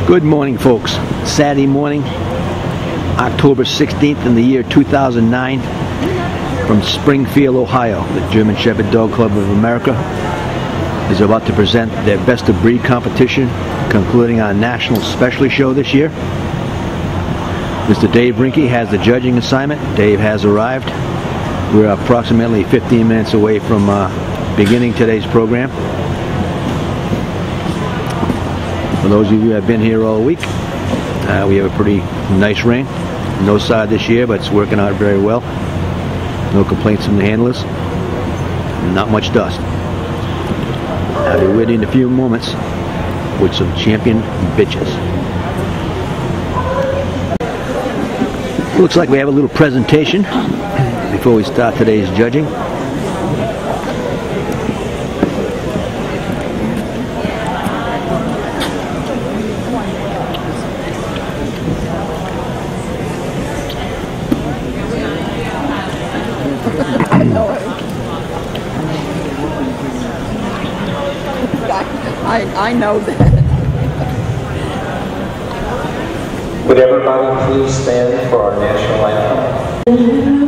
Good morning, folks. Saturday morning, October 16th in the year 2009, from Springfield, Ohio. The German Shepherd Dog Club of America is about to present their Best of Breed competition, concluding our National Specialty Show this year. Mr. Dave Rinke has the judging assignment. Dave has arrived. We're approximately 15 minutes away from beginning today's program. For those of you who have been here all week, we have a pretty nice ring. No side this year, but it's working out very well. No complaints from the handlers. Not much dust. I'll be with you in a few moments with some champion bitches. Looks like we have a little presentation before we start today's judging. I know that. Would everybody please stand for our national anthem?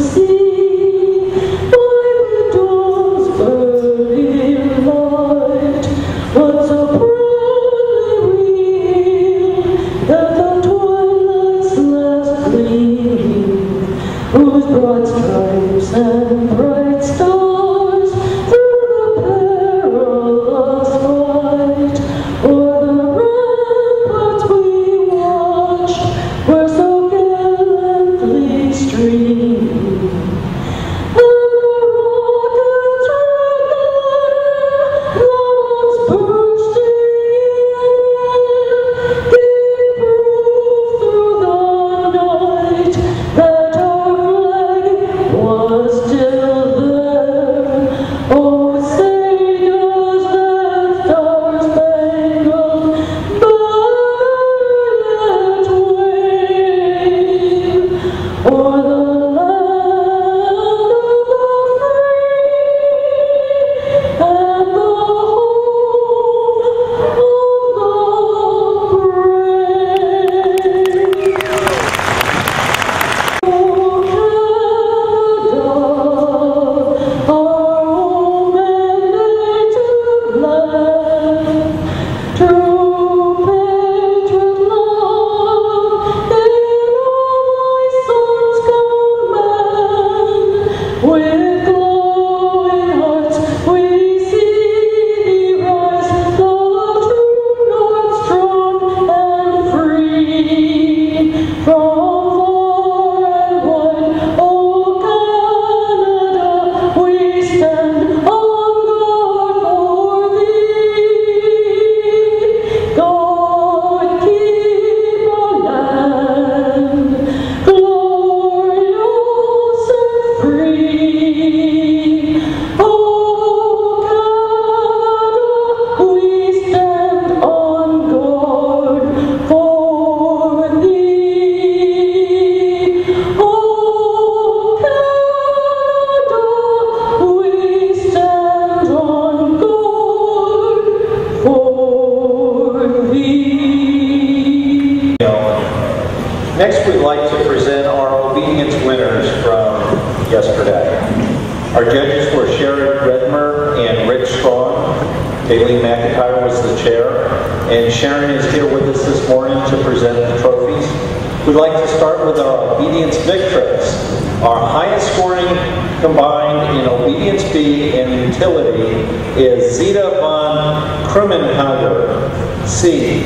Next, we'd like to present our obedience winners from yesterday. Our judges were Sharon Redmer and Rich Strong. Daleen McIntyre was the chair. And Sharon is here with us this morning to present the trophies. We'd like to start with our obedience victress. Our highest scoring combined in obedience B and utility is Zita von Krummenhager, C,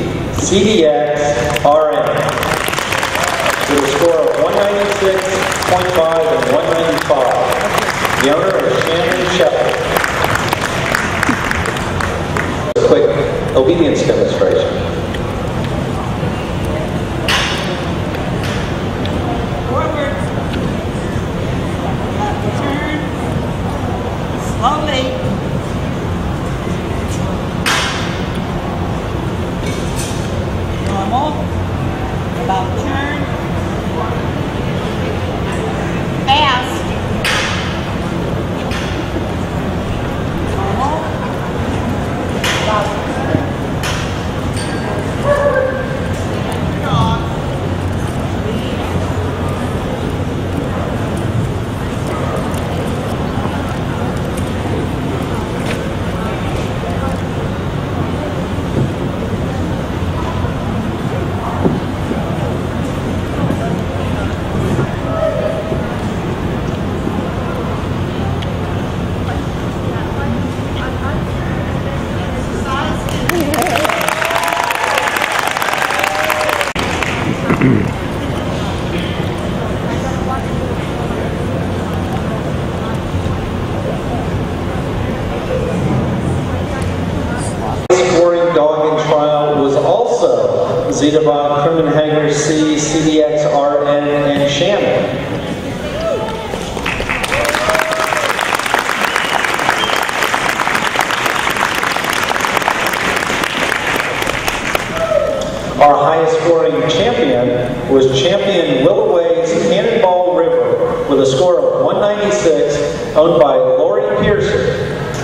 CDX, RN. With a score of 196.5 and 195. The owner is Shannon Shepherd. A quick obedience demonstration. Forward. Turn. Slowly. Normal. About turn. Fast. Normal. About Zeta von Krummenhager C, CDX RN, and Shannon. Our highest scoring champion was champion Willoway's Cannonball River with a score of 196, owned by Lori Pearson.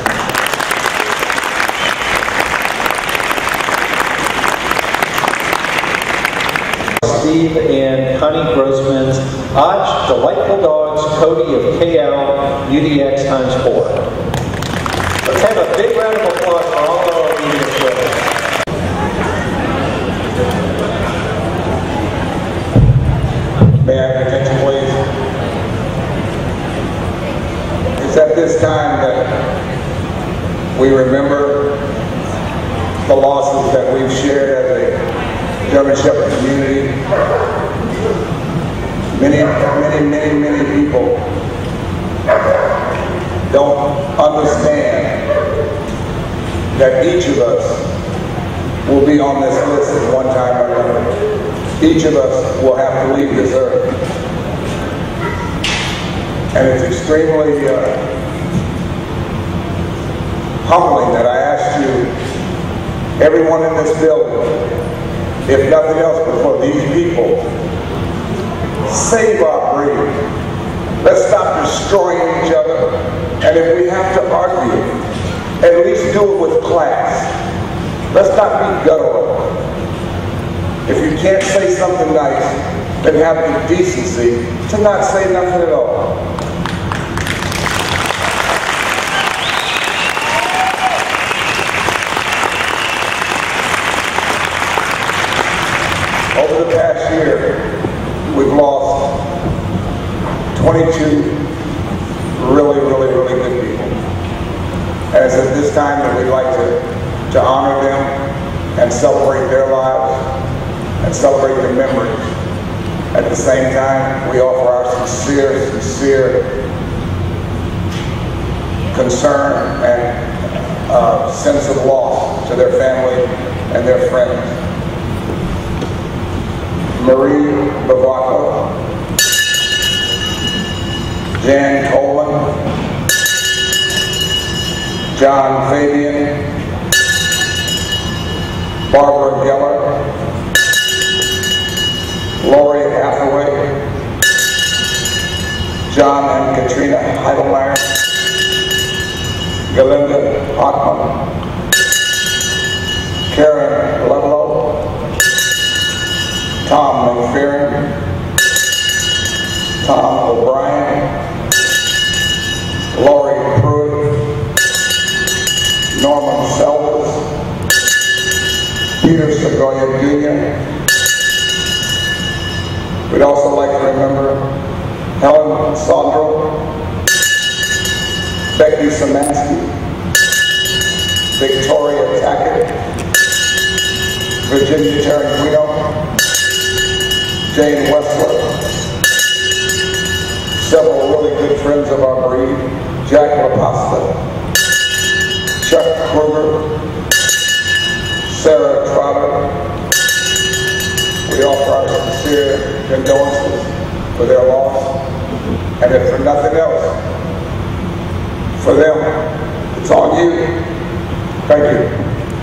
Steve and Connie Grossman's Odds Delightful Dogs Cody of KL UDX ×4. Let's have a big round of applause for all of our UDX winners. May I have attention, please? It's at this time that we remember the losses that we've shared as a German Shepherd community. Many people don't understand that each of us will be on this list at one time or another. Each of us will have to leave this earth. And it's extremely humbling that I asked you, everyone in this building, if nothing else but for these people, save our breed. Let's stop destroying each other. And if we have to argue, at least do it with class. Let's not be guttural. If you can't say something nice, then have the decency to not say nothing at all. Over the past year, we've lost 22 really good people. And it's at this time that we'd like to honor them and celebrate their lives and celebrate their memories. At the same time, we offer our sincere concern and sense of loss to their family and their friends. Marie Bavaco, Jan Coleman, John Fabian, Barbara Geller, Lori Hathaway, John and Katrina Heidelmeyer, Galinda Hockman, Karen Levelow, Tom McPherson, Tom O'Brien, Lori Pruitt, Norman Selvas, Peter Segoya Jr. We'd also like to remember Helen Sondro, Becky Szymanski, Victoria Tackett, Virginia Tarantino, Jane Westler, several really good friends of our breed, Jack LaPasta, Chuck Kruger, Sarah Trotter. We offer our sincere condolences for their loss, and if for nothing else, for them, it's on you. Thank you.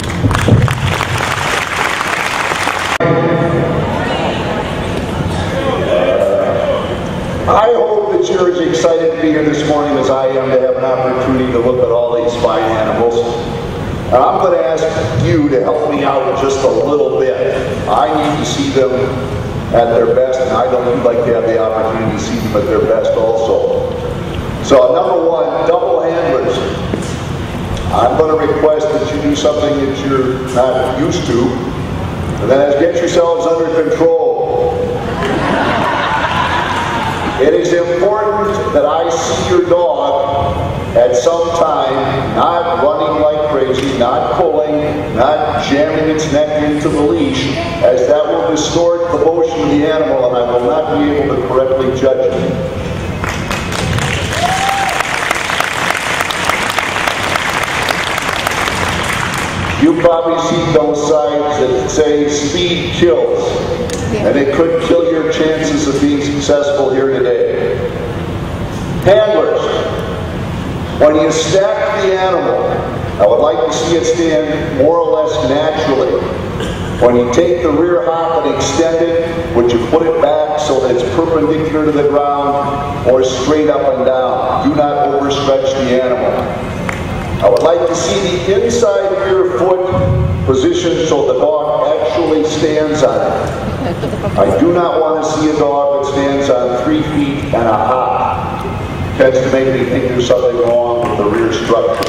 I hope that you're as excited to be here this morning as I am to have an opportunity to look at all these fine animals. And I'm going to ask you to help me out just a little bit. I need to see them at their best, and I know you'd like to have the opportunity to see them at their best also. So number one, double handlers. I'm going to request that you do something that you're not used to, and that is get yourselves under control. It is important that I see your dog at some time not running like crazy, not pulling, not jamming its neck into the leash, as that will distort the motion of the animal and I will not be able to correctly judge it. You probably see those signs that say speed kills, and it could kill your chances of being successful here today. Handlers, when you stack the animal, I would like to see it stand more or less naturally. When you take the rear hop and extend it, would you put it back so that it's perpendicular to the ground or straight up and down? Do not overstretch the animal. I would like to see the inside rear foot positioned so the dog actually stands on it. I do not want to see a dog that stands on 3 feet and a hop. It tends to make me think there's something wrong with the rear structure.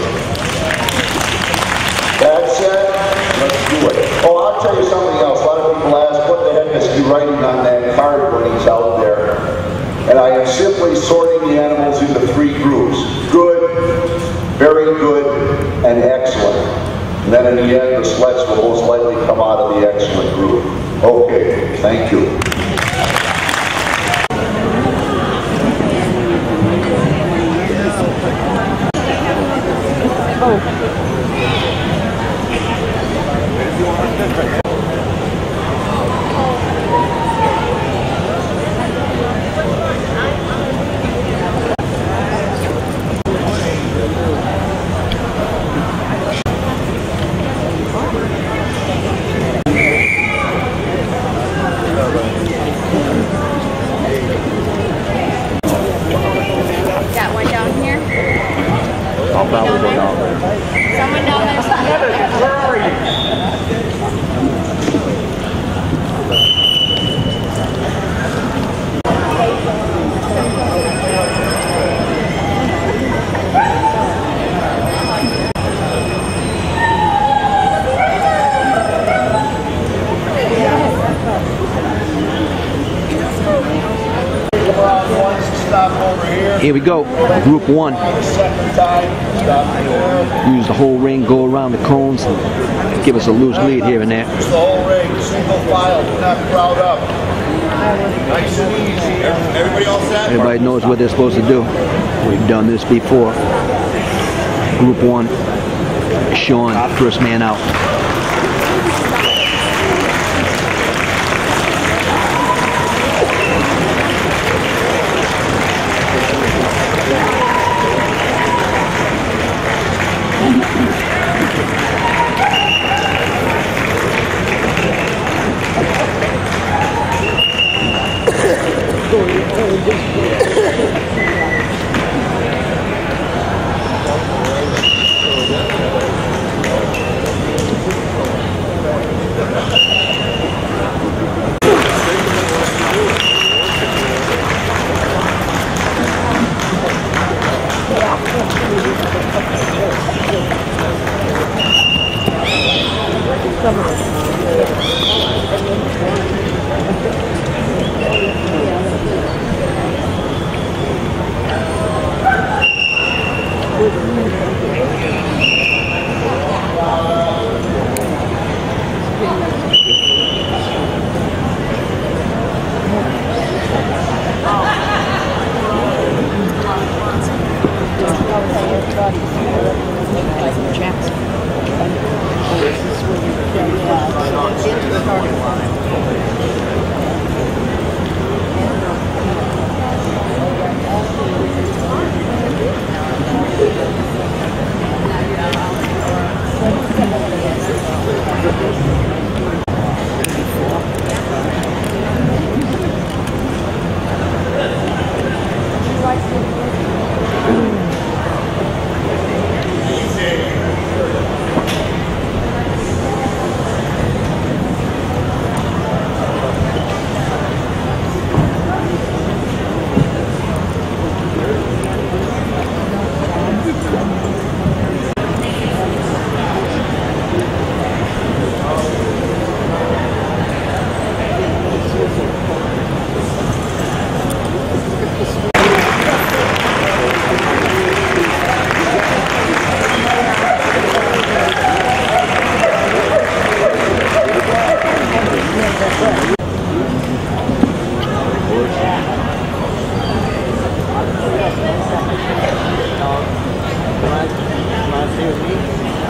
That said, let's do it. Oh, I'll tell you something else. A lot of people ask, what the heck is he writing on that card when he's out there? And I am simply sorting the animals into 3 groups. Good, very good, and excellent. And then in the end, the selects will most likely come out of the excellent group. Okay, thank you. Got one down here. I'll probably go down there. Someone down there. Here we go, group 1. Use the whole ring, go around the cones, give us a loose lead here and there. Use the whole ring, single file, do not crowd up. Nice and easy. Everybody all set? Everybody knows what they're supposed to do. We've done this before. Group 1, Sean, first man out.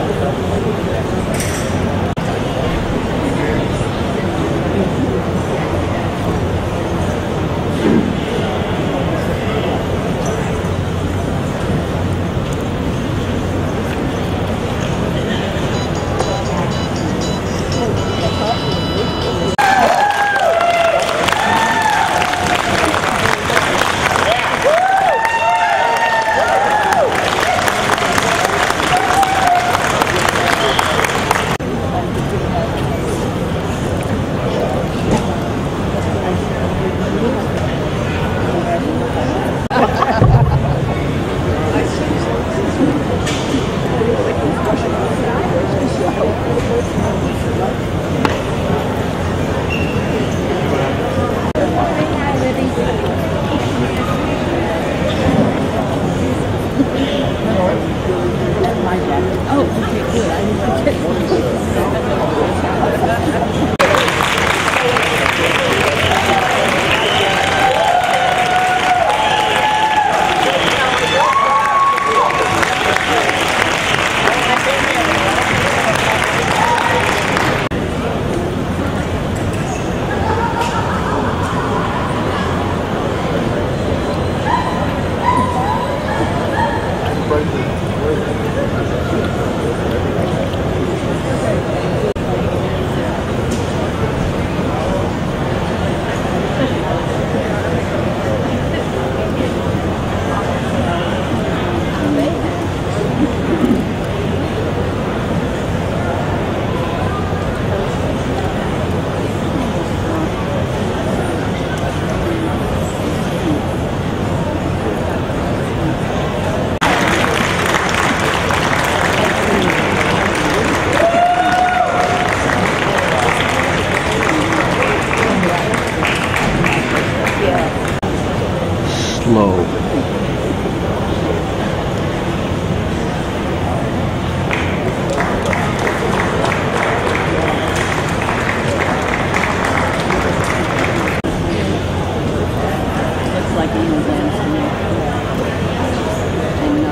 Slow. Looks like England to me. And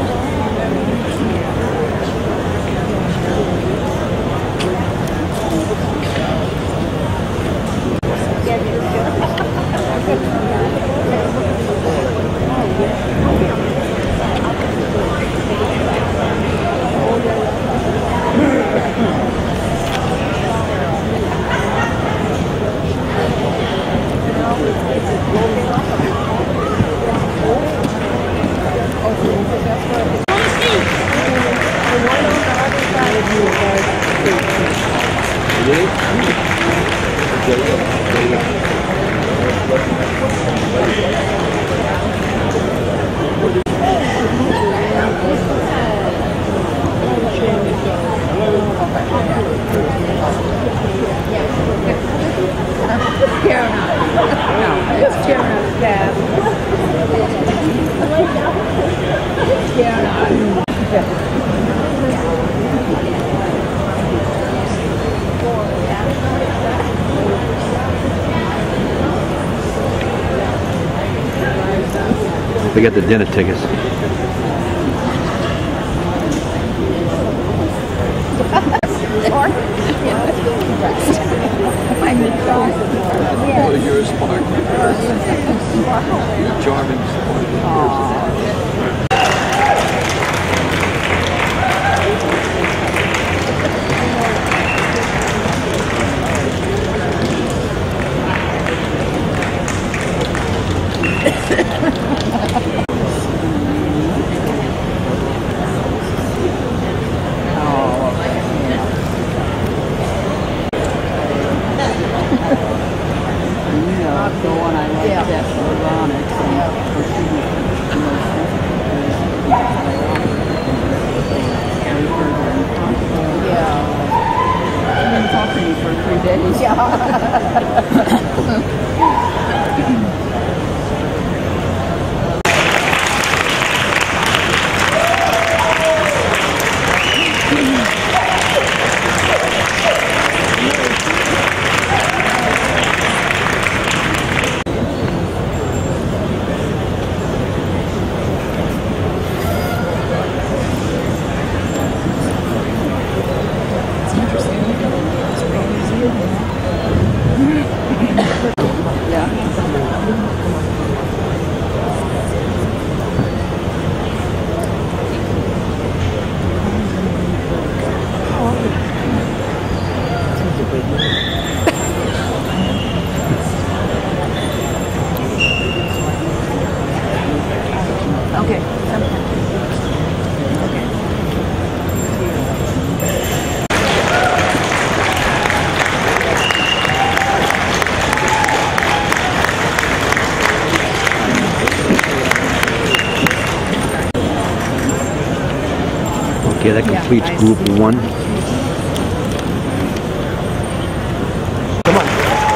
We got the dinner tickets. Well, you're a smart person. You're a charming, smart person. the one I like, that's ironic. Okay, that completes group 1. Come on.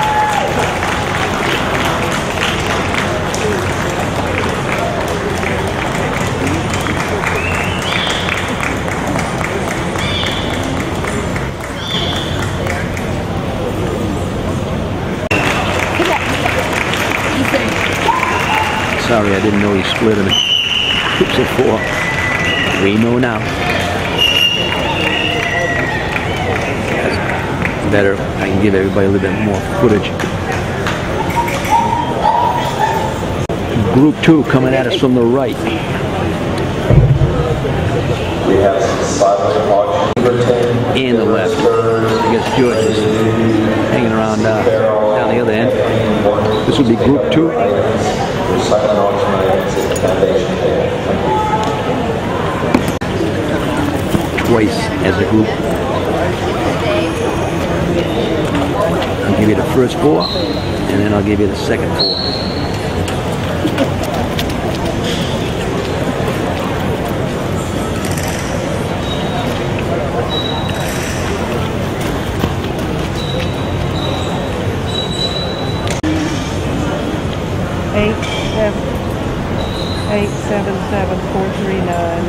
Sorry, I didn't know he split them in groups of 4. We know now. That's better. I can give everybody a little bit more footage. Group 2 coming at us from the right. We have Silent Auction, And the left. I guess George is hanging around down the other end. This will be group 2. Silent Auction items at the foundation table. Twice as a group. I'll give you the first 4, and then I'll give you the second 4. Eight seven seven 439.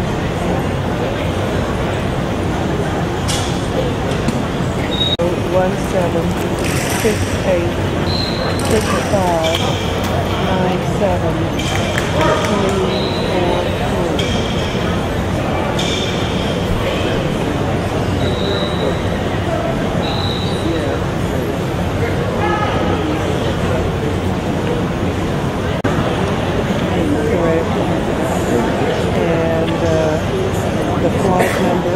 1-7-6-8-6-5-9-7-3-4-2. And the flight number.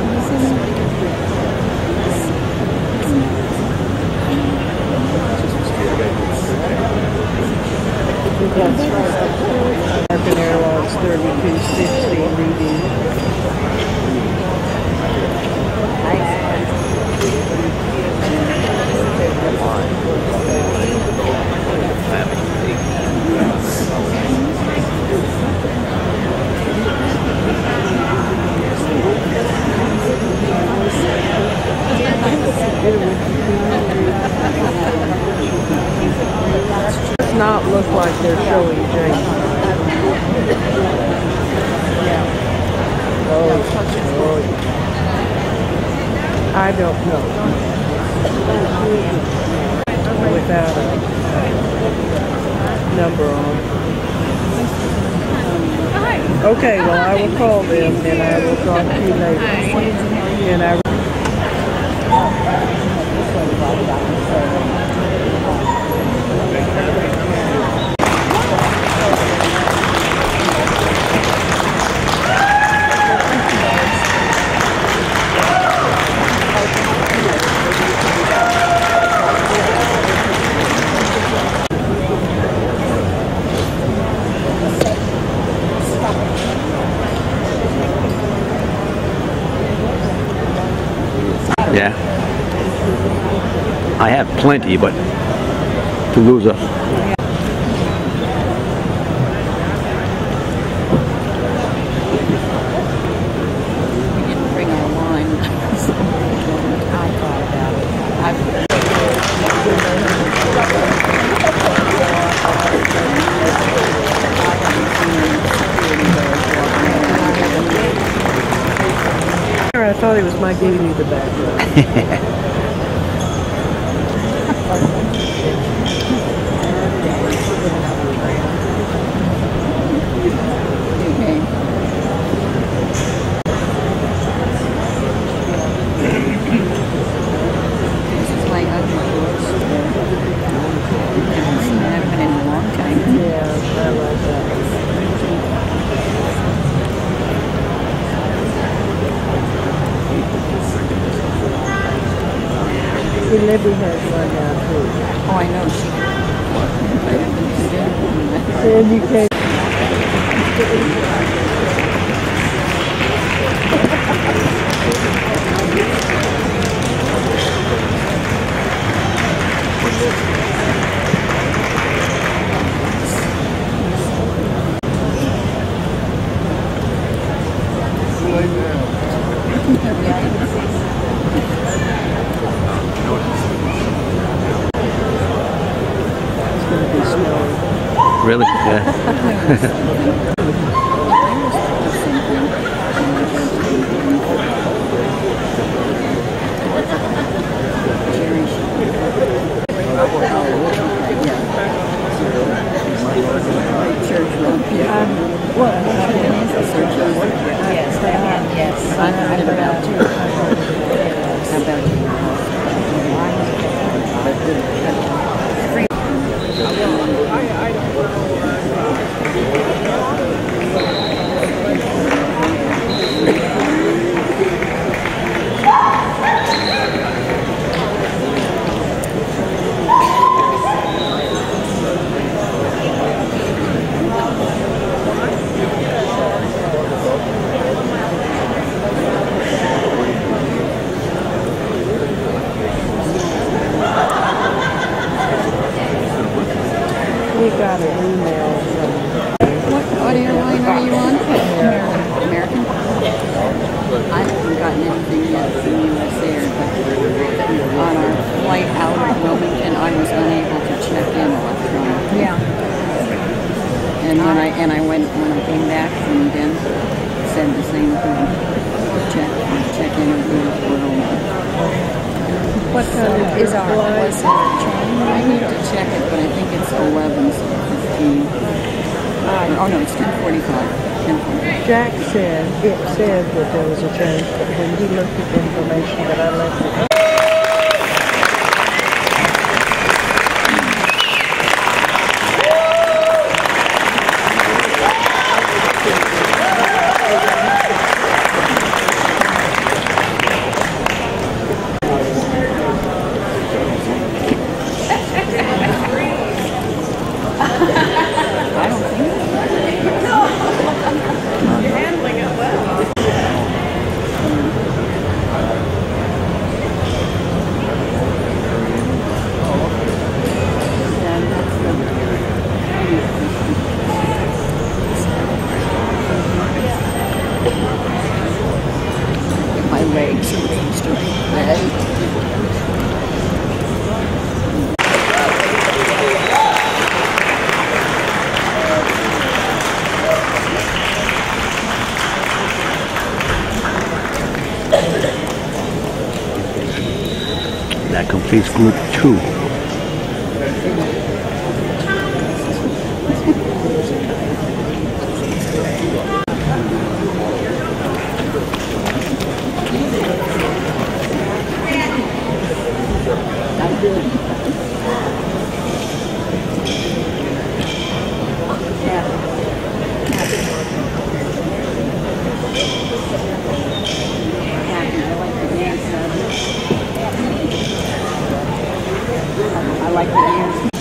That's right. American Airlines 3260 reading. Does not look like they're showing James. I don't know. Without a number on. Okay, well I will call them and I will talk to you later. And I Yeah. I have plenty, but to lose a We didn't bring our wine. I thought about it. I thought it was my giving you the background. This is my husband. Haven't seen that in a long time. Yeah, I like that. Libby has one now too. Oh, I know. And you can. Really? Yeah. Yes, I heard about you. How about We got an email from What airline are you on? American? I haven't gotten anything yet from US Air, but on our flight out of Wilmington, I was unable to check in electronically. Yeah. And when I came back from then, said the same thing. Check in with What is our was I need to check it, but I think it's 11:15. Oh no, it's 10:45. Jack said it said that there was a change, but when he looked at the information that I left it. My legs are raised red. That completes group 2. I like the ears.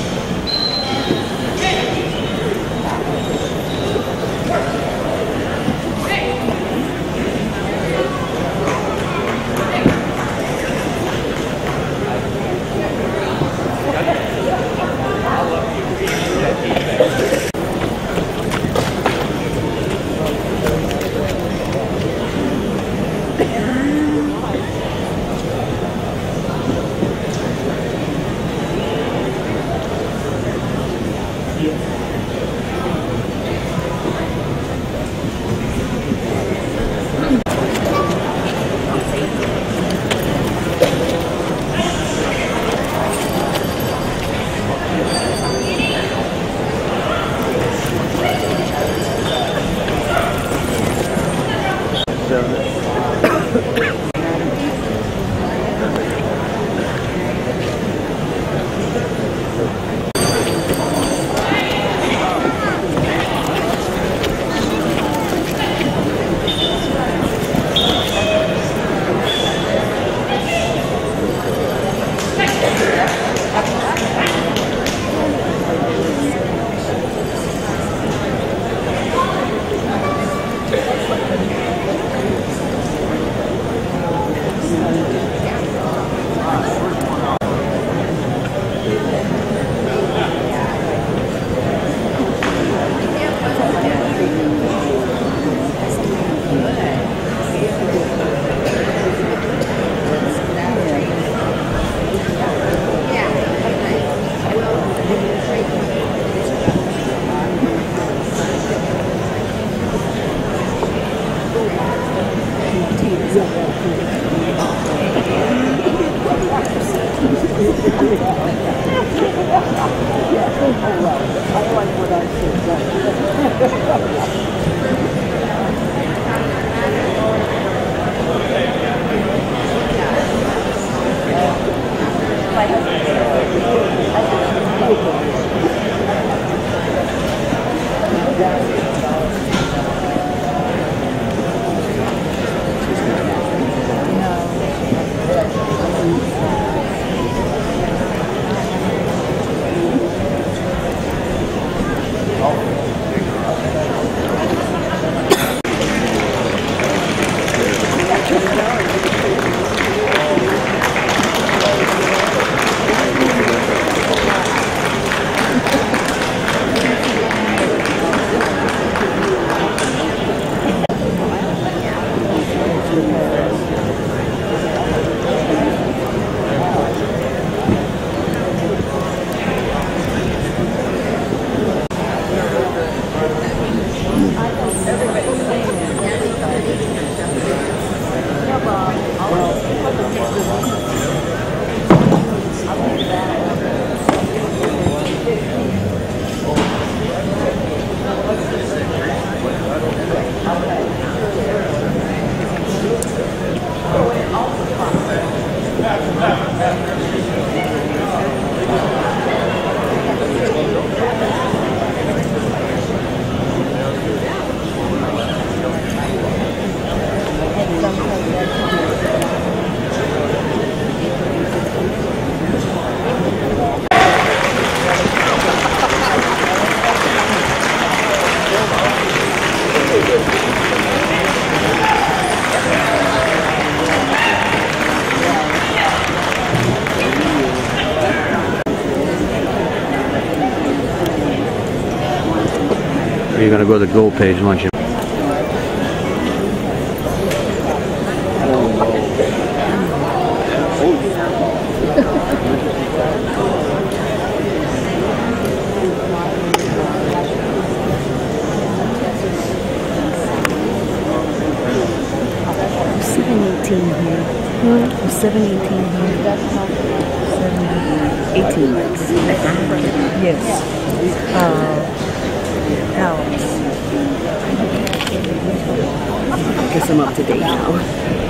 You're going to go to the gold page, aren't you? Here. 718 here. 18 months. Yes. Alex. I guess I'm up to date now.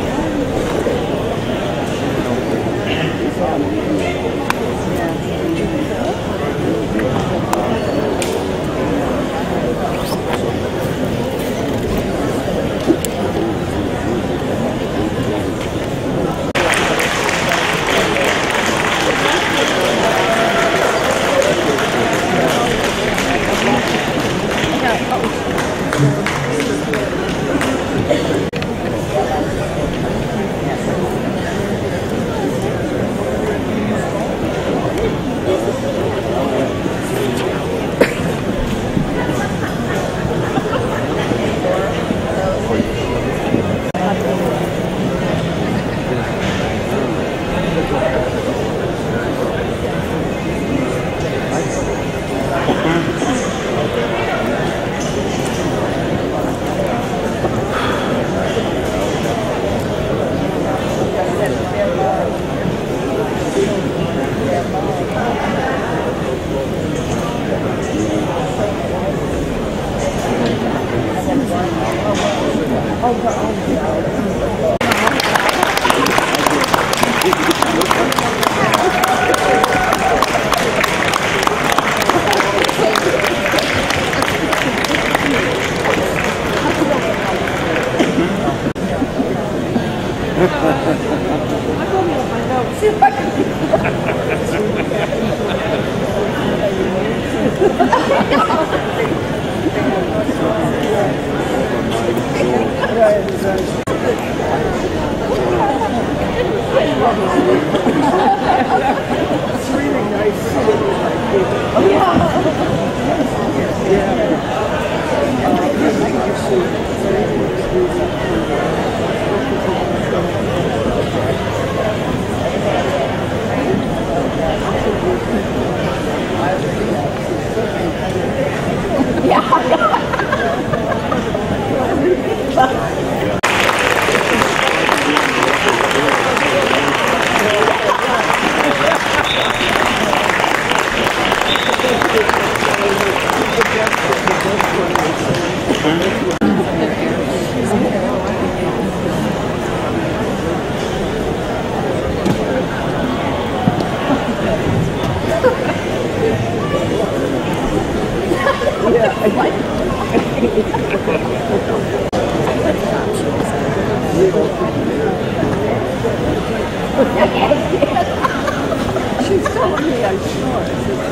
She's telling me I'm short.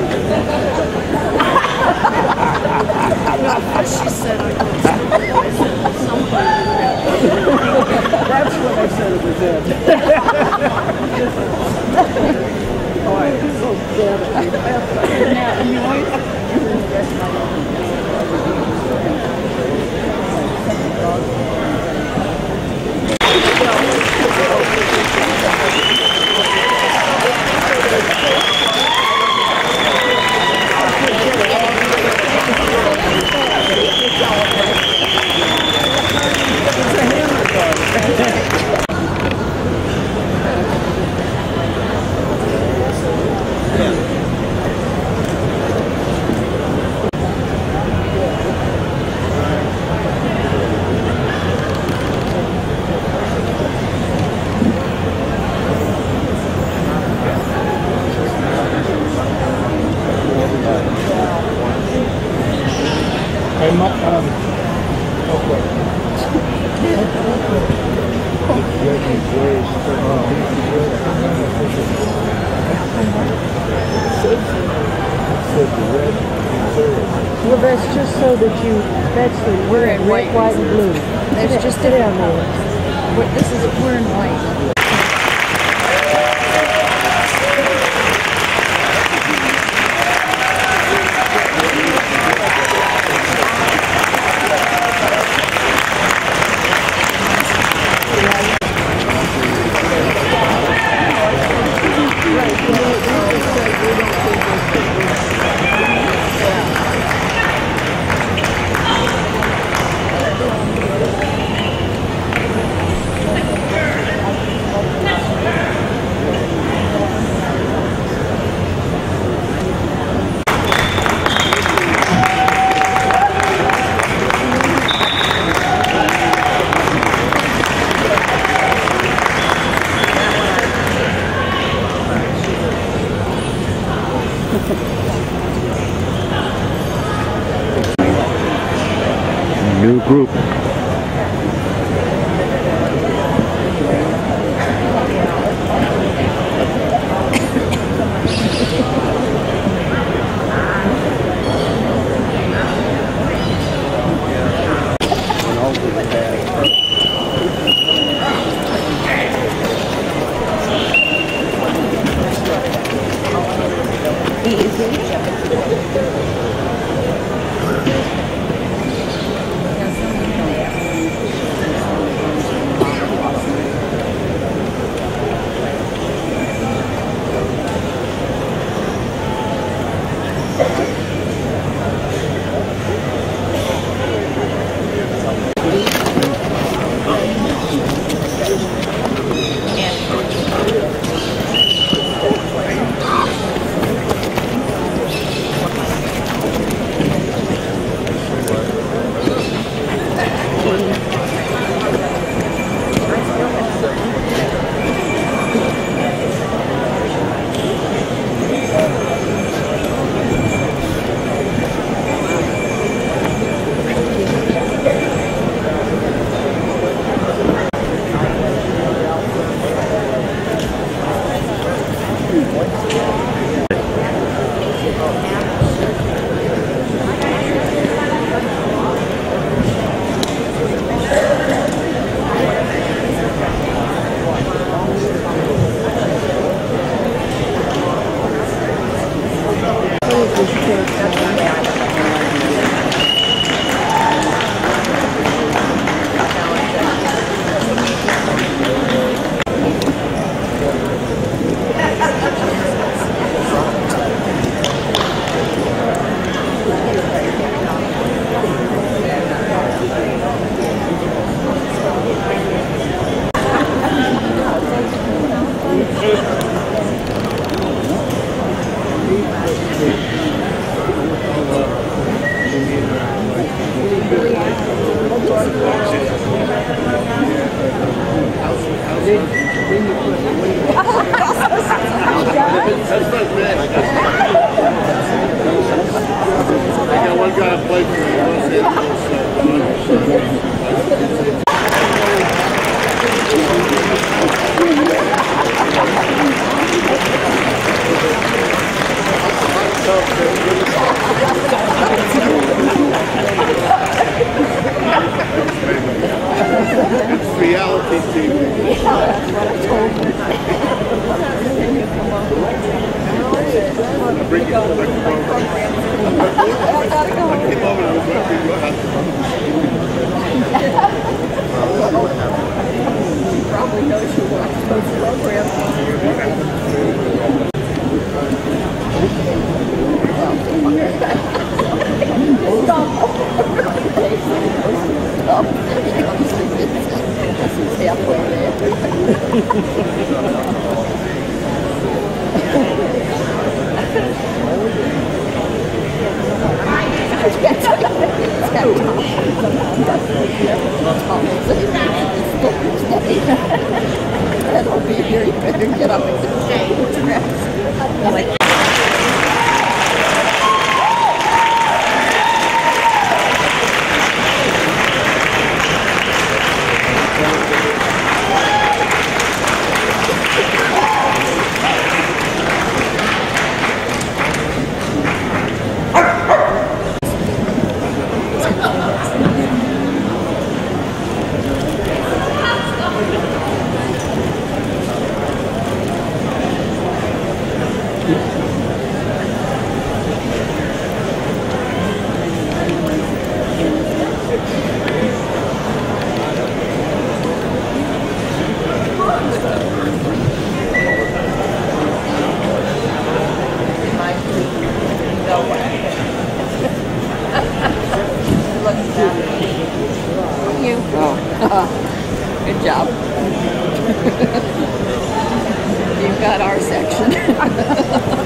She said I was. That's when I said it was it. Oh, I'm so sad. Well, that's just so that that's the, We're in red, white. white, and blue. That's just sit down there. We're in white. New group. Reality TV. Probably knows you watch those That'll be here. You better get up and dress. Good job. You've got our section.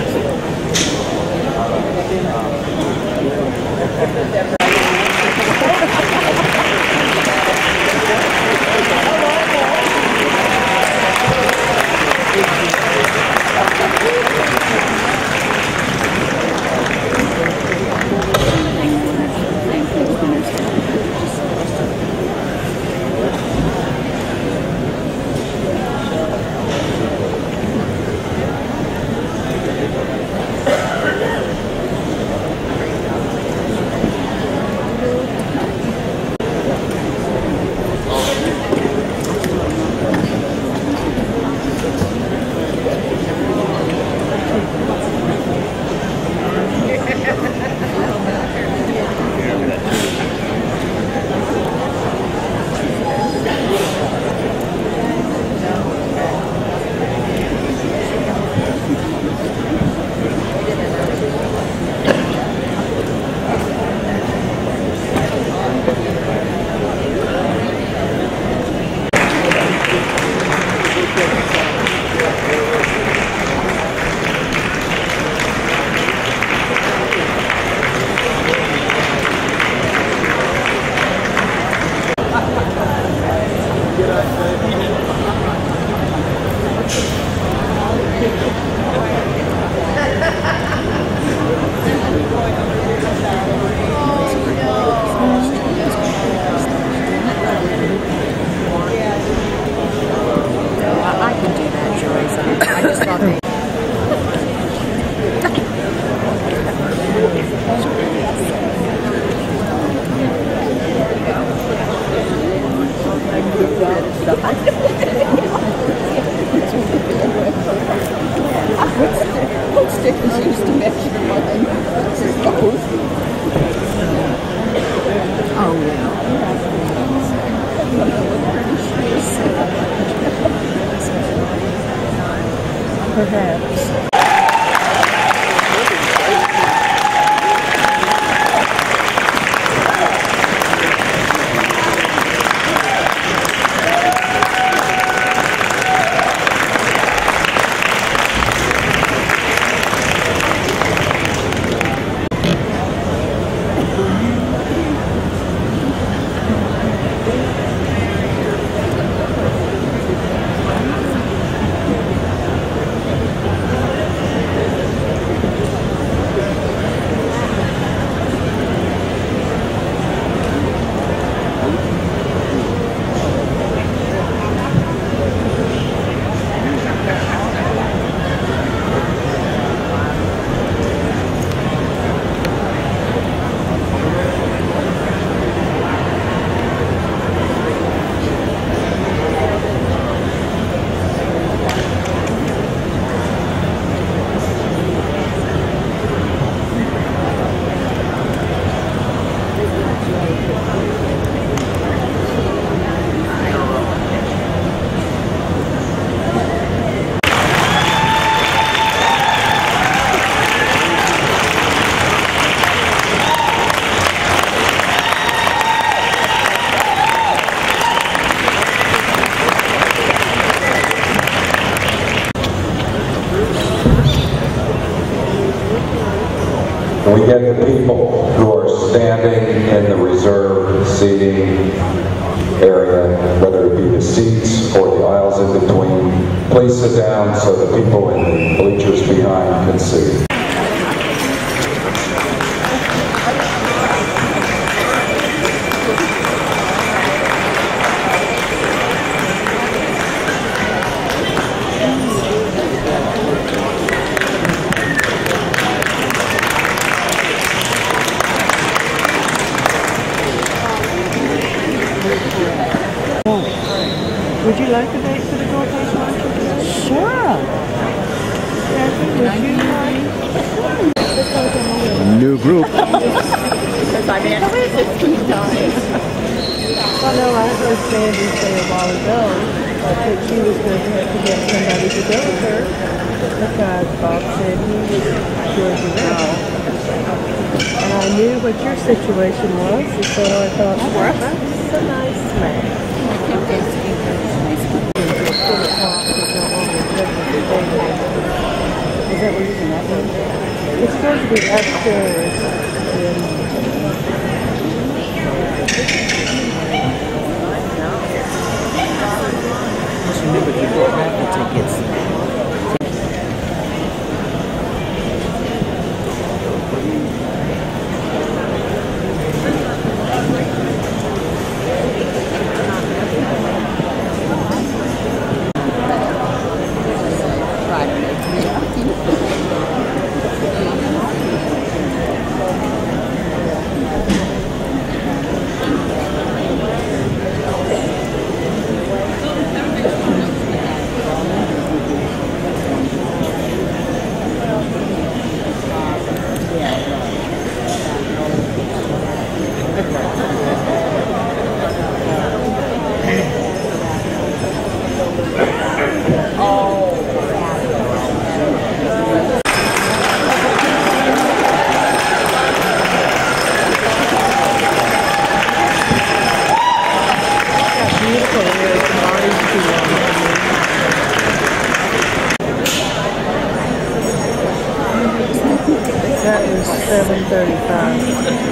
What stick is used to measure mine? Oh, yeah. Perhaps. we get the people who are standing in the reserve seating area, whether it be the seats or the aisles in between, please sit down so the people in the bleachers behind can see. Would you like a date for the Goldface Market today? Sure. Kathy, would you like? New group. Because I've asked her 15 times. Well, no, I heard Sandy say a while ago that she was going to have to get somebody to go with her because Bob said he was going to go. And I knew what your situation was, and so I thought, well, that's a nice man. I kept asking her, it's nice. Is that where you're in that room? It's supposed to be upstairs. Just remember you bought raffle tickets. That was 7:35.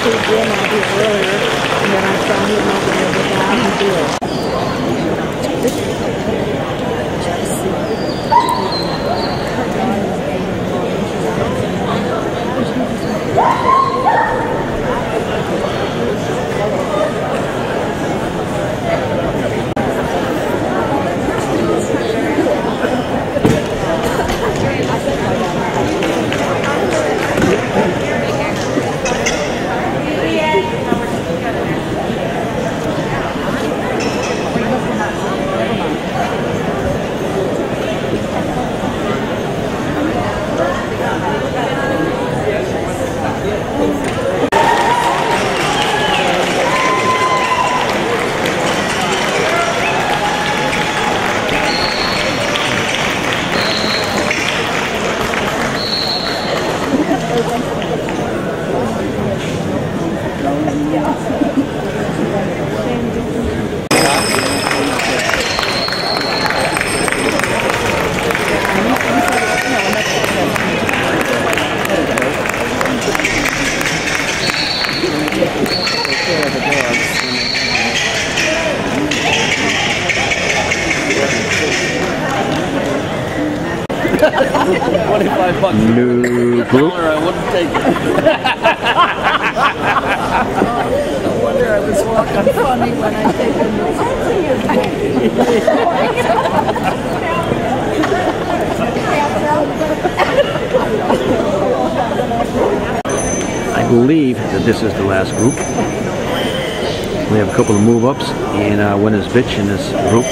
see Jim out here earlier, and then I saw him over there with the guy who did. $25 New group. I wouldn't take it. No wonder I was walking funny when I take I believe that this is the last group. We have a couple of move-ups in Winners Bitch in this group.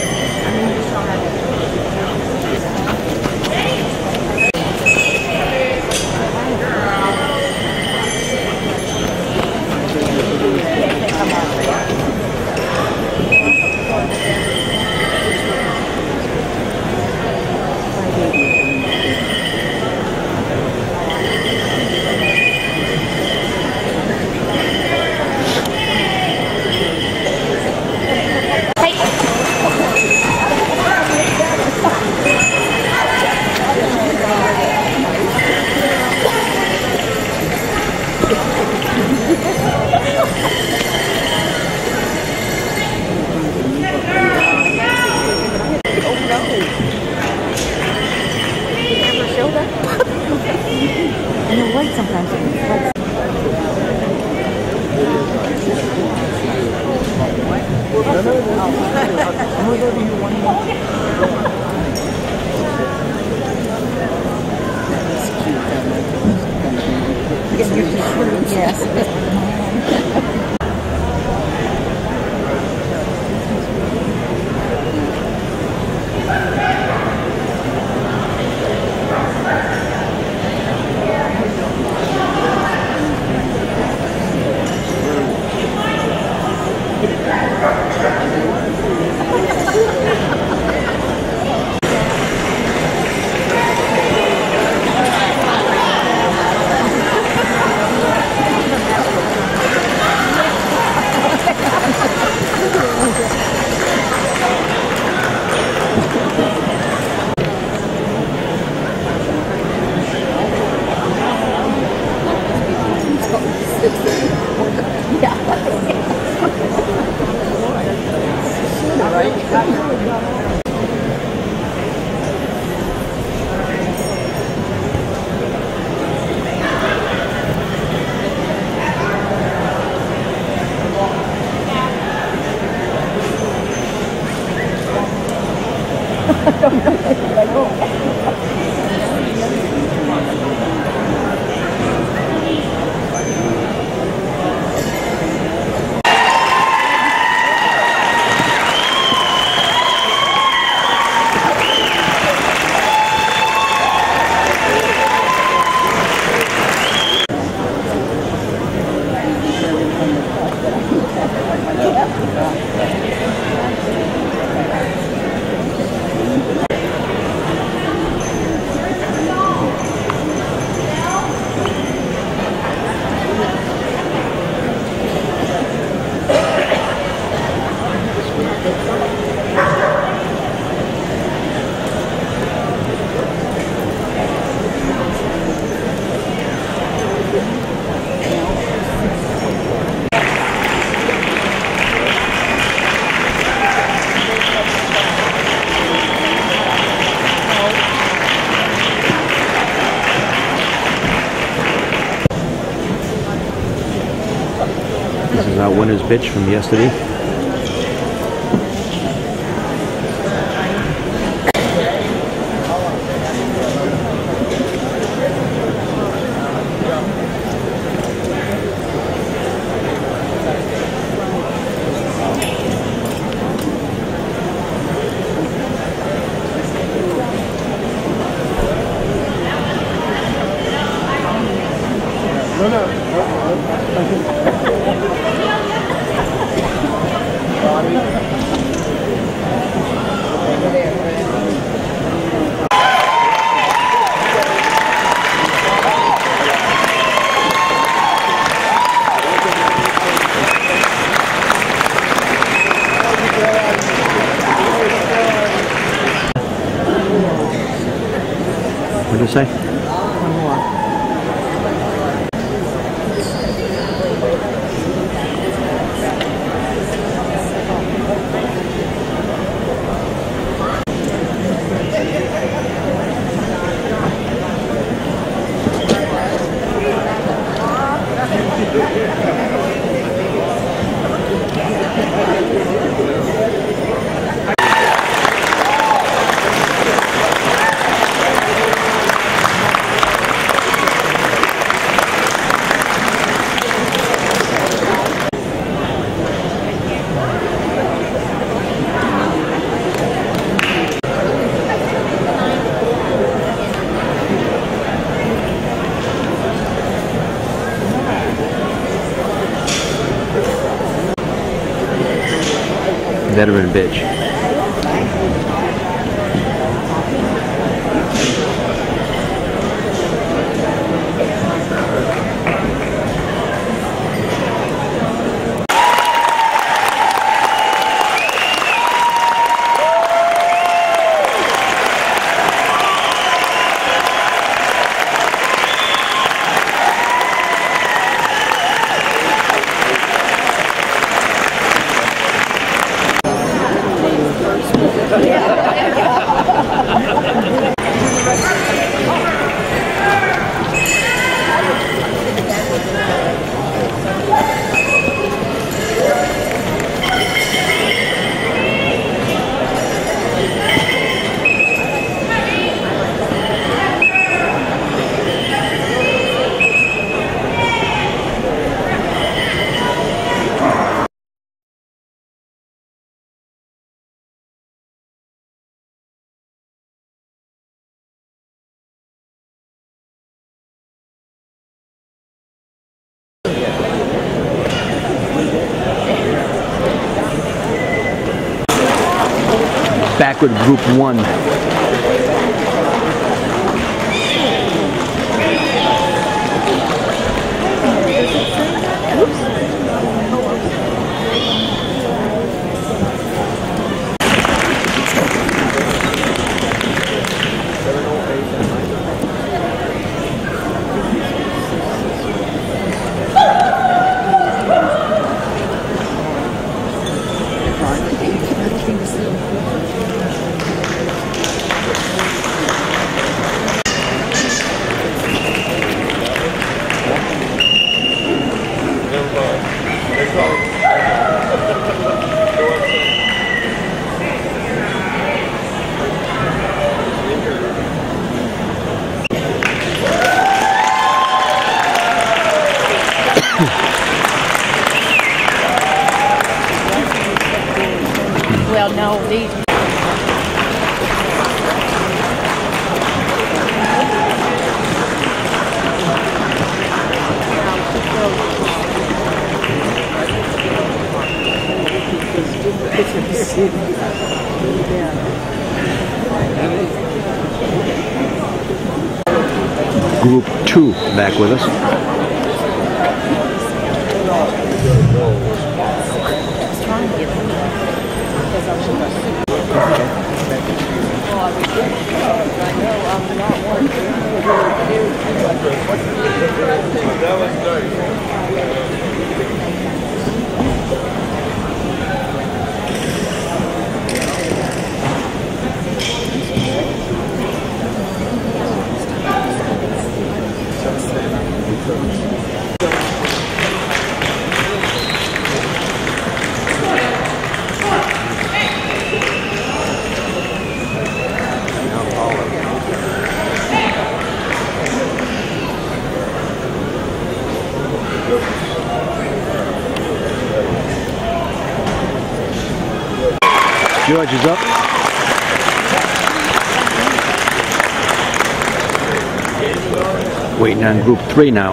This is our winner's bitch from yesterday. What did you say? One more. Veteran bitch. Back with Group 1. Well, no, these. Group 2 back with us. George is up. Waiting on group 3 now.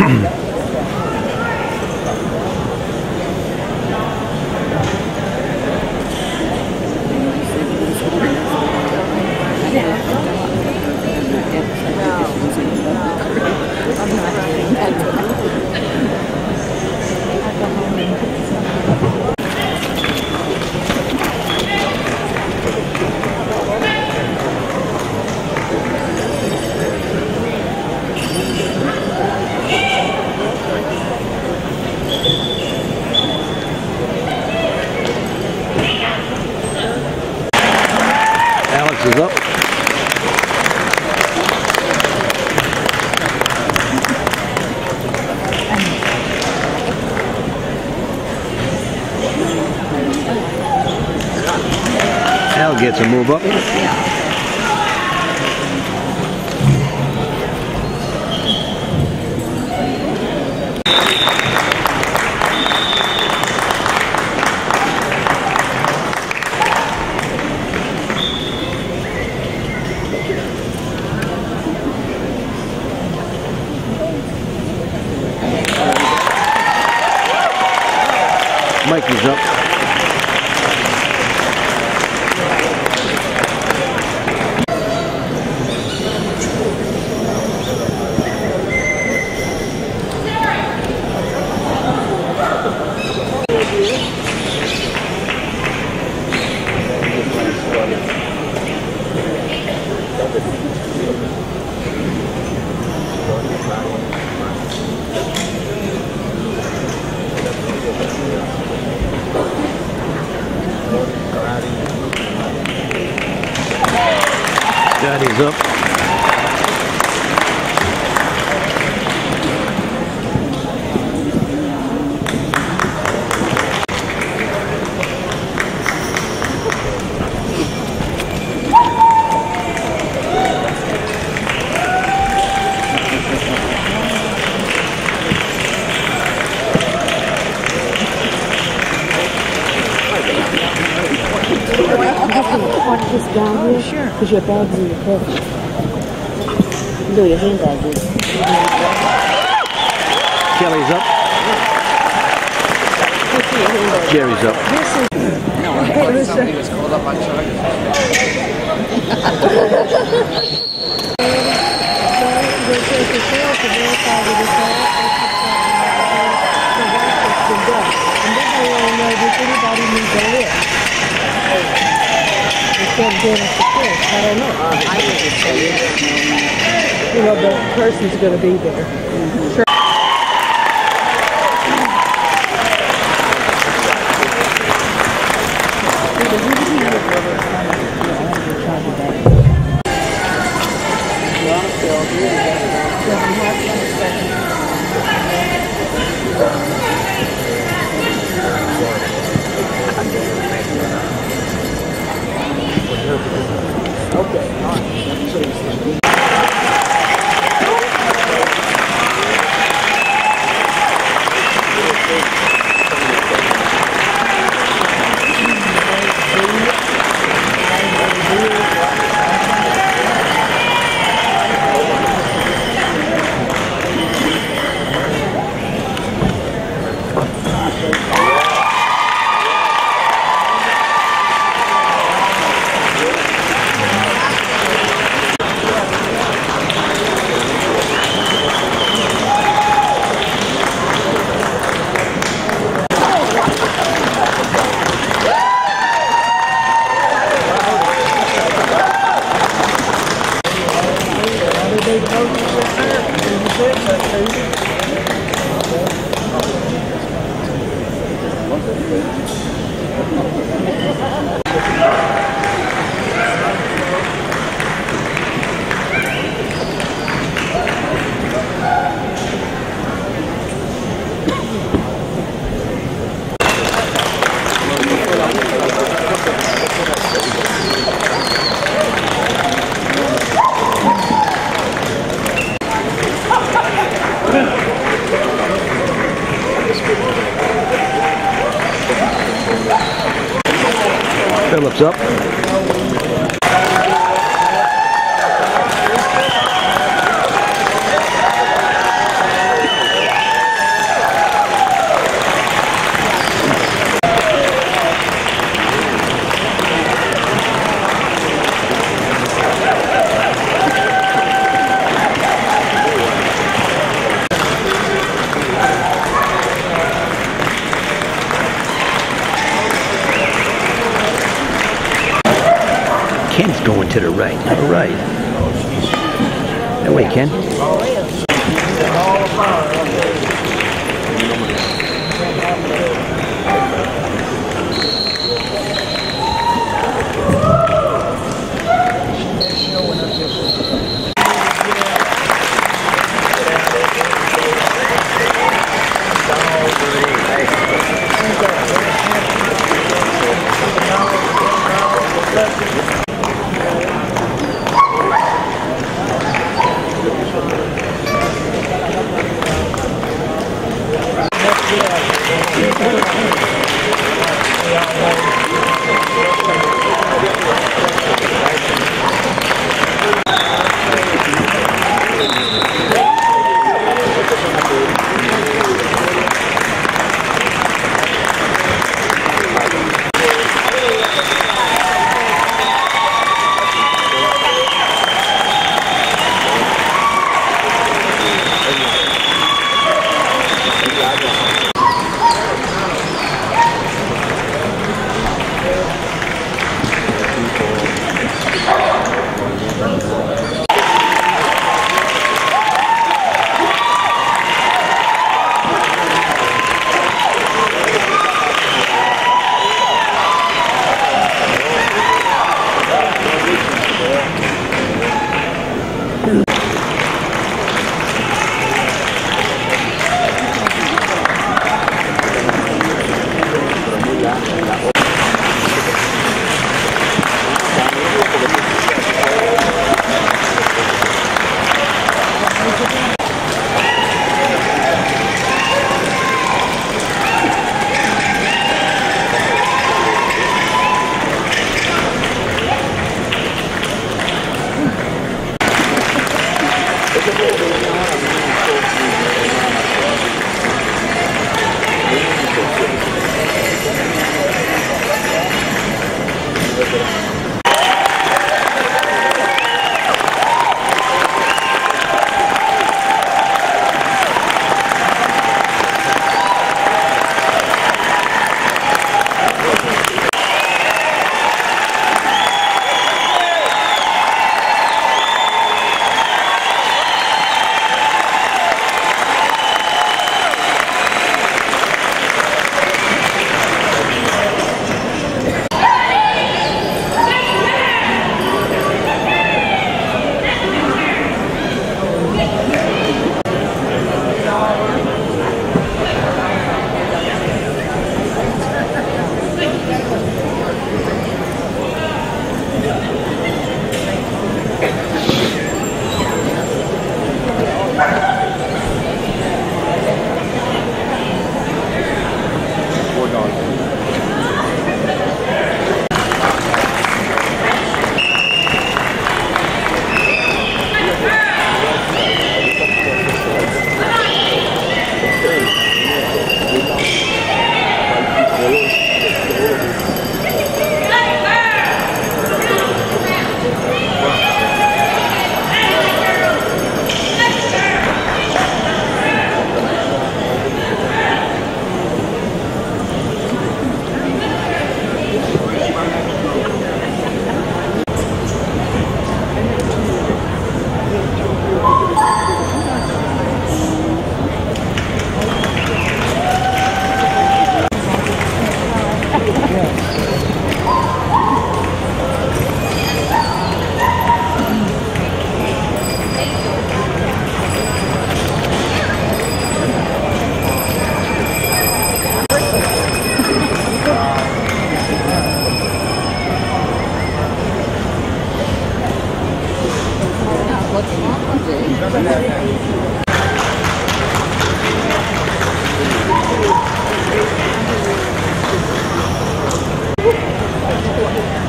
Alex is up. Al gets a move up. Mikey's up. Daddy's up. Park this down here? Sure. Because your bag's in your purse. No, your handbag is. Kelly's up. Jerry's up. No, I thought somebody was called up on charges. I don't know. You know, the person's going to be there. Sure. Phillips up. Ken's going to the right. All right. That way, Ken.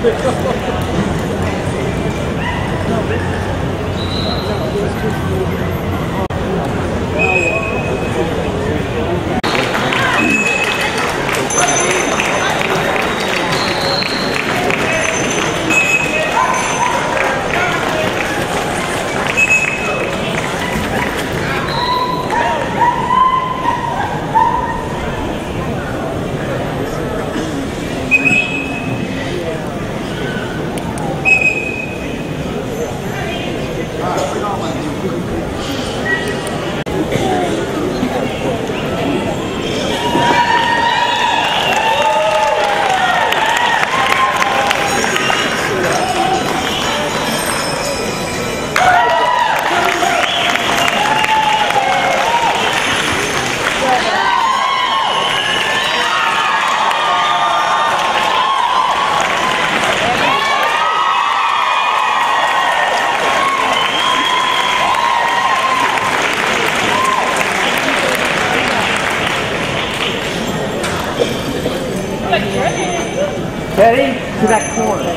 Teddy, to that corner.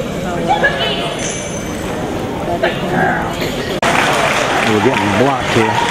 We're getting blocked here.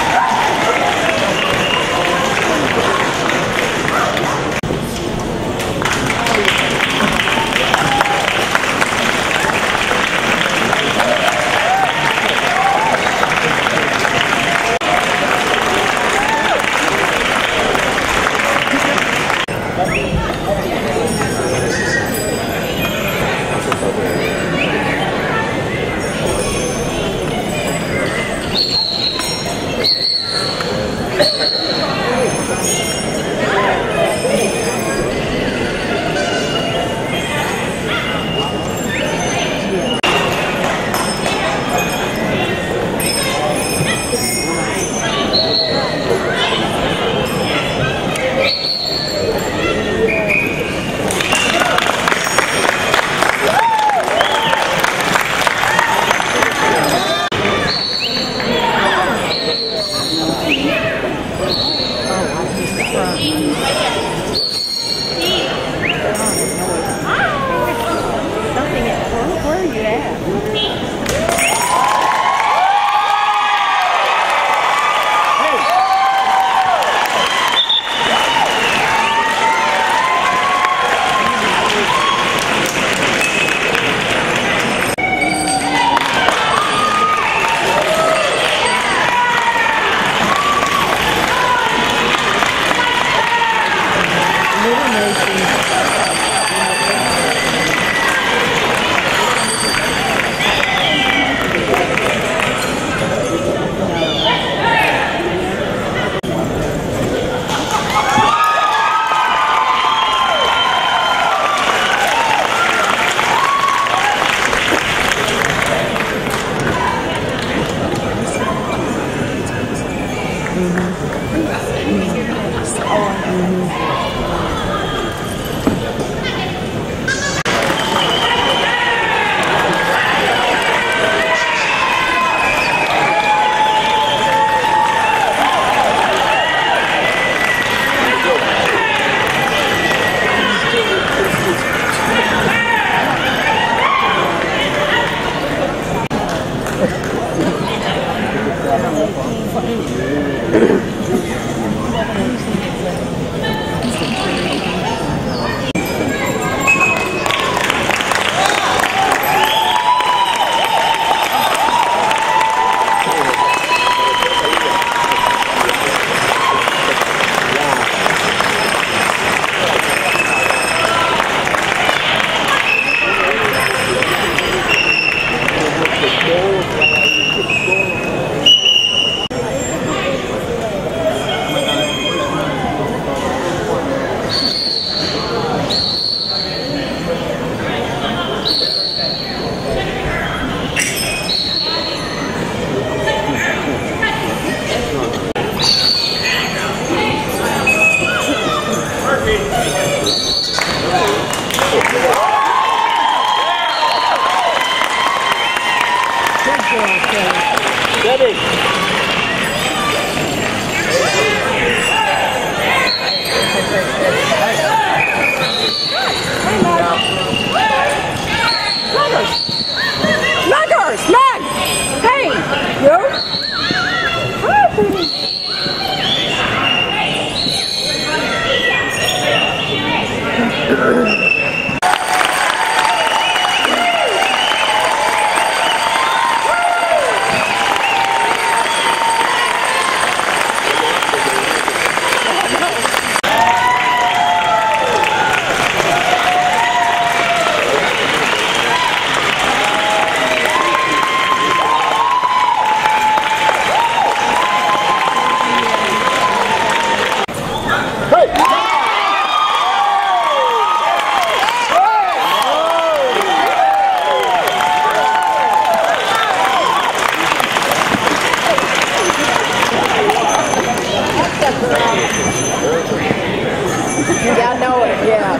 Yeah, I know it, yeah.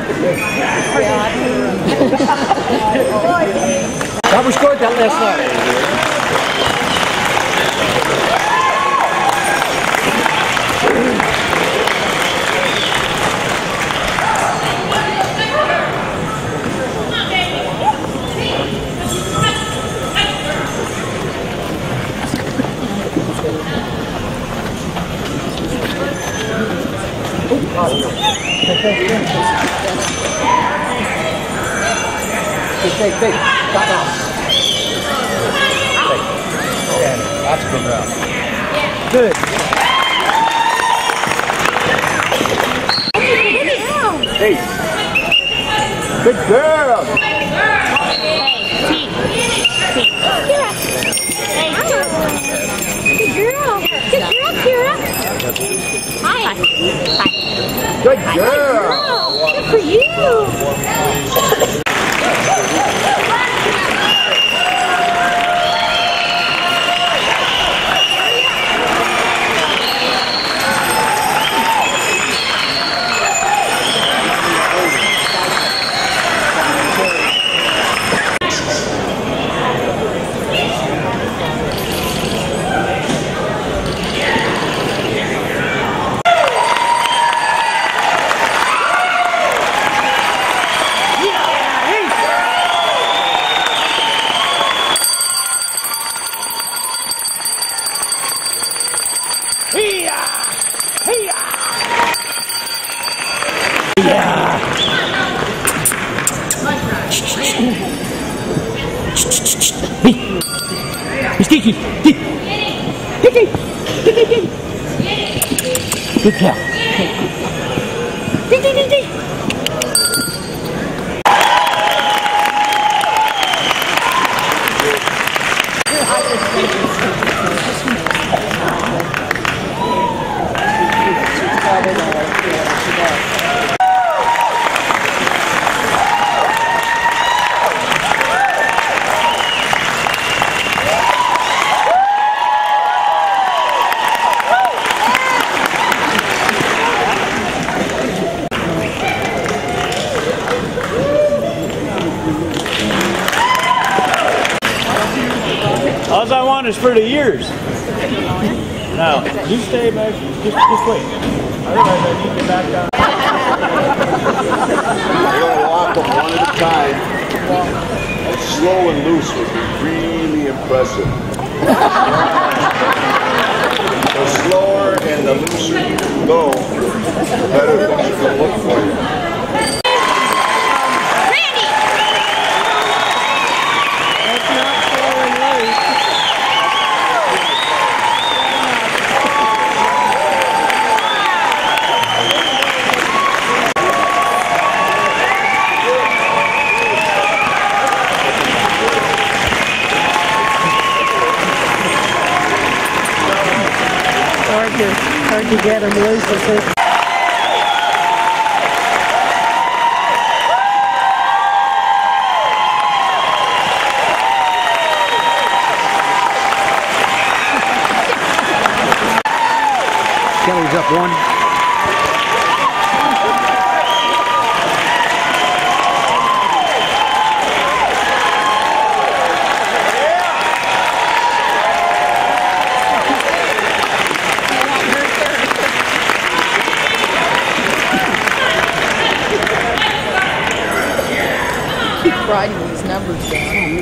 That was good, that last night. Big. Stop now. Yeah, that's a good round. Good. Hey. Good girl. Kira. Hi. Good girl. Good for you. Good cow. All I want is for the years. Now, you stay back, just wait. Otherwise I need to back down. You're going to walk them one at a time. Slow and loose would be really impressive. The slower and the looser you can go, the better things will look for you. Hard to get them loose. Kelly's up 1. Writing these numbers down.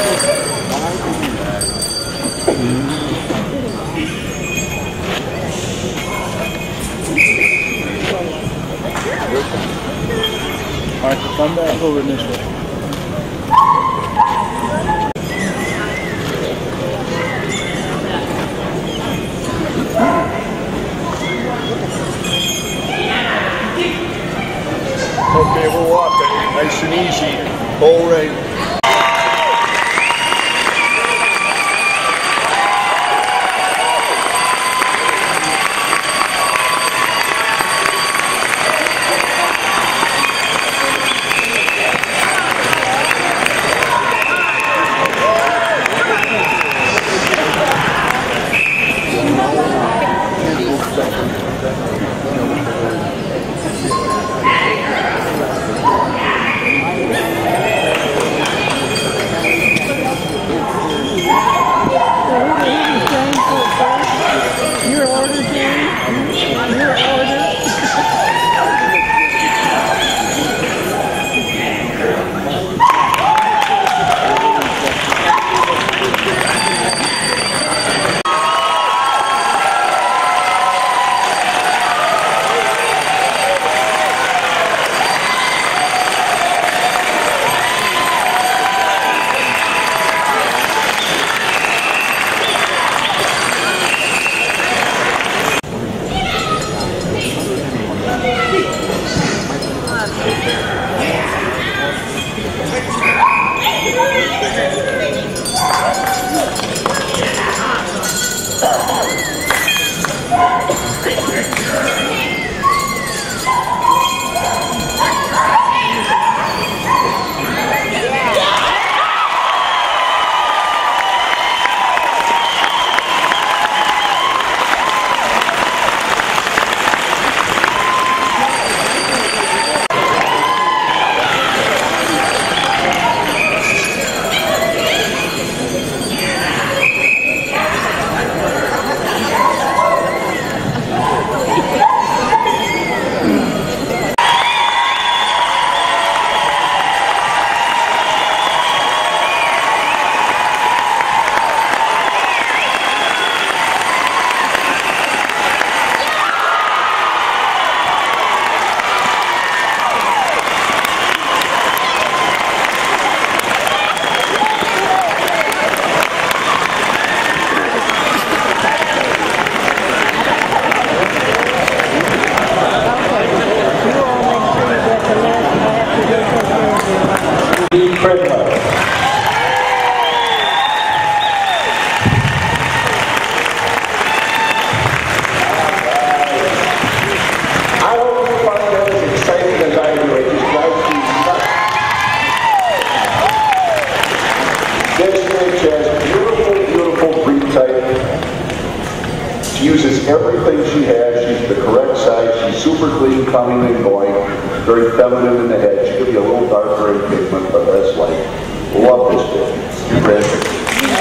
All right, come back over this way. Okay, we're walking. Nice and easy. All right. She uses everything she has. She's the correct size. She's super clean, coming and going. Very feminine in the head. She could be a little darker in pigment, but that's light. Love this kid. Congratulations.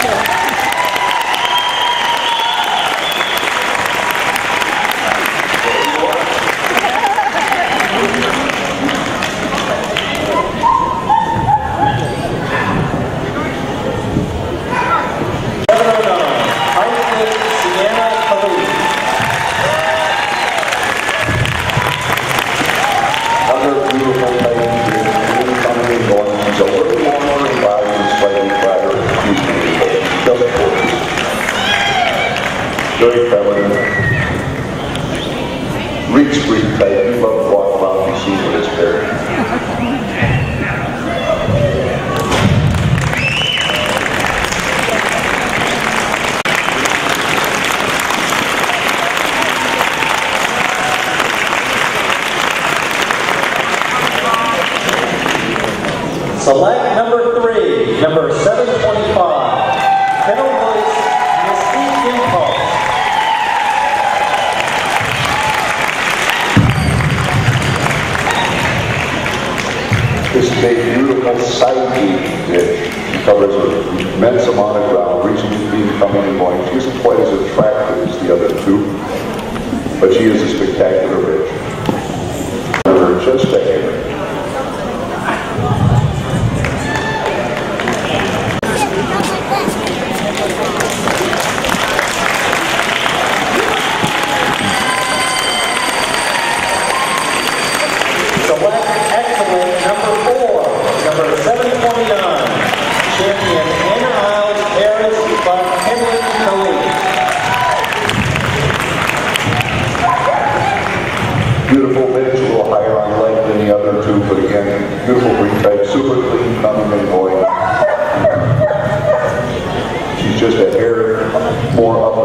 Very feminine. Reach pretty tight. You love to walk around and see what it's there. Select number 3, number 725, Kettle Voice, Mystique Impulse. This is a beautiful side deep ditch. She covers an immense amount of ground, reaching to being coming and going. She isn't quite as attractive as the other two, but she is a spectacular bitch. Remember, just a hair.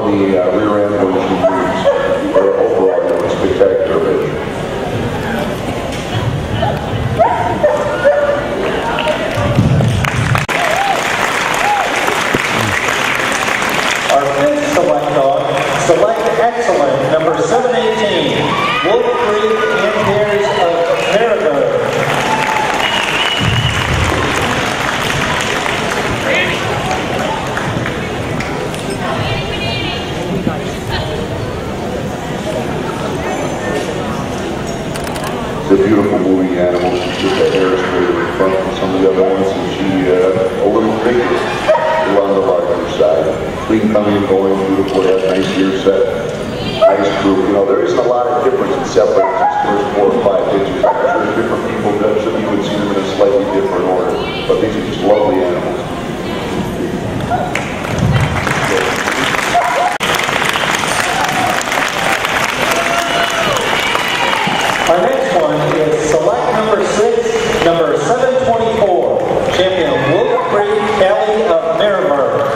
on the rear end when she moves. Or overall, you know, spectacular bitch. Our fifth select dog, Select Excellent, number 718, Wolf Creek Antares of Marigold. It's a beautiful moving animal. She's just a hair straighter in front from some of the other ones, and she a little bigger, on the larger side. Clean coming and going, beautiful head, nice ear set, nice group. You know, there isn't a lot of difference in separating these first 4 or 5 pitches. I'm sure different people judge them. You would see them in a slightly different order, but these are just lovely animals. Our next one is Select number 6, number 724, champion Wolf Creek Callie of Marigold.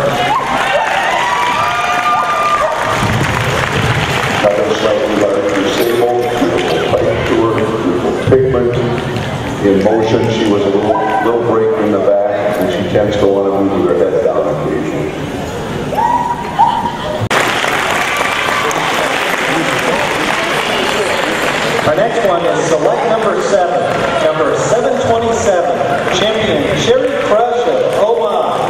Another slightly larger sable, beautiful fight to her, beautiful pigment. In motion, she was a little break in the back, and she tends to want to move with her head down occasionally. Our next one is Select number 7, number 727, champion Cherry Crush of Omaha.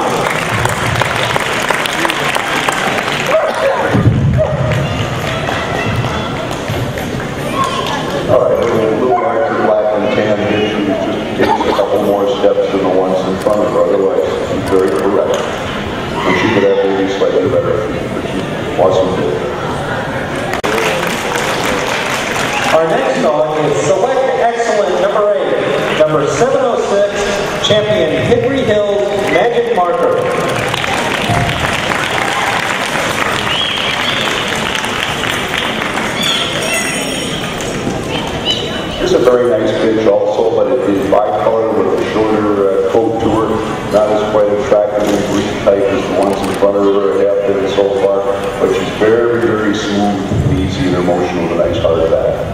All right, a little larger black and tan here. She just takes a couple more steps than the ones in front of her. Otherwise, she's very correct. And she could have maybe slightly better feet, but she's awesome too. Our next dog is Select Excellent number 8, number 706, champion Hickory Hills Magic Marker. This is a very nice bitch also, but it is bicolor with a shorter coat to her. Not as quite attractive and breed type as the ones in front of her have been so far, but she's very, very smooth and easy in her motion with a nice hard back.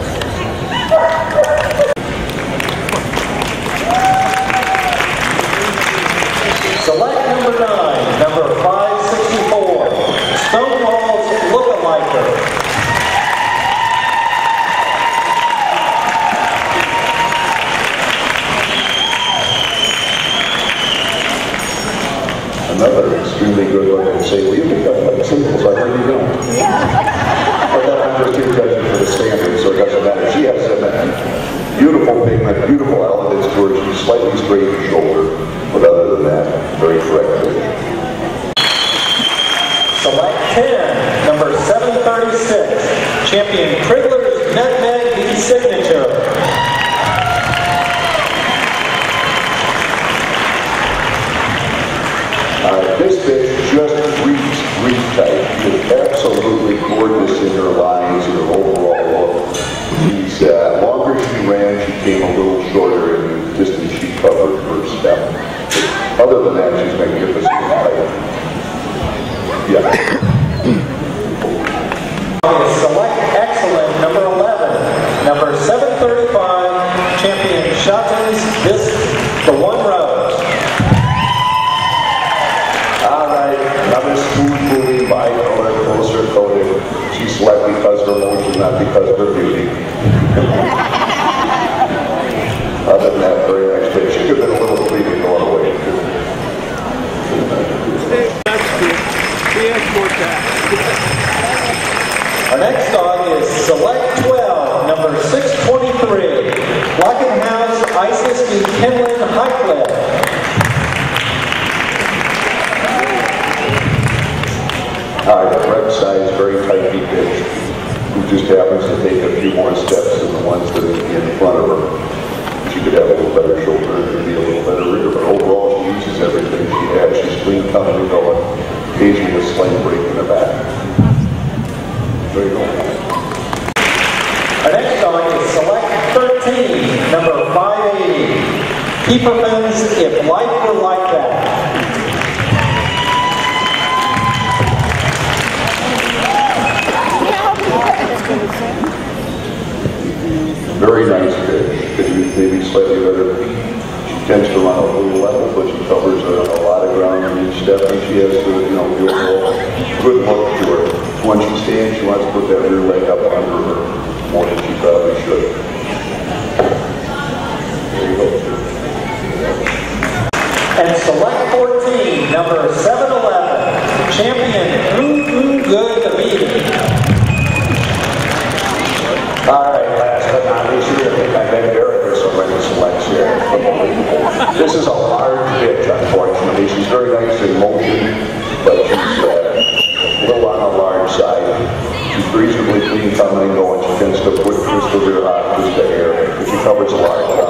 Select number 9, number 564, Stonewall's Look-a-Liker. Another extremely good one and say, well, you pick up like singles, I heard you don't. But then I'm just here judging for the standard, so it doesn't matter. She has a beautiful pigment, beautiful elegance to her. She's slightly straight in shoulder, but other than that, very correct pitch. Select 10, number 736, champion Krigler's Nutmeg V Signature. This bitch just reads breed type. She is absolutely gorgeous in her lines and her overall look. She's, longer she ran, she came a little shorter in the distance she covered her step. But other than that, she's magnificent in height. Yeah. Select Excellent number 11, number 735, champion Shotton's The One Rose. Another smooth-moving, bicolor, closer coated. She's select because of her motion, not because of her beauty. Other than that, very nice pitch. She could have been a little bleeding going away. That's good. He has more tact. Our next dog is Select 12, number 623, Lockenhouse Isis v. Kenlin Highcliffe. The red size, very tightly pitched, who just happens to take a few more steps than the ones that are in front of her. She could have a little better shoulder and be a little better rear, but overall she uses everything she has. She's clean coming and going, occasionally a slight break in the back. There you go. Our next dog is Select 13, number 580, Keeperman's If Life Were Like That. Stephanie. She has the, you know, the overall good look to her. When she stands, she wants to put that rear leg up under her more than she probably should. There you go. And select 14, number 711, champion Good All right, last but not least, I think I've been very disappointed selects here. This is a large bitch, unfortunately. She's very nice in motion, but she's a little on the large side. She's reasonably clean coming and going. She tends to put just the rear out, just the hair, but she covers a large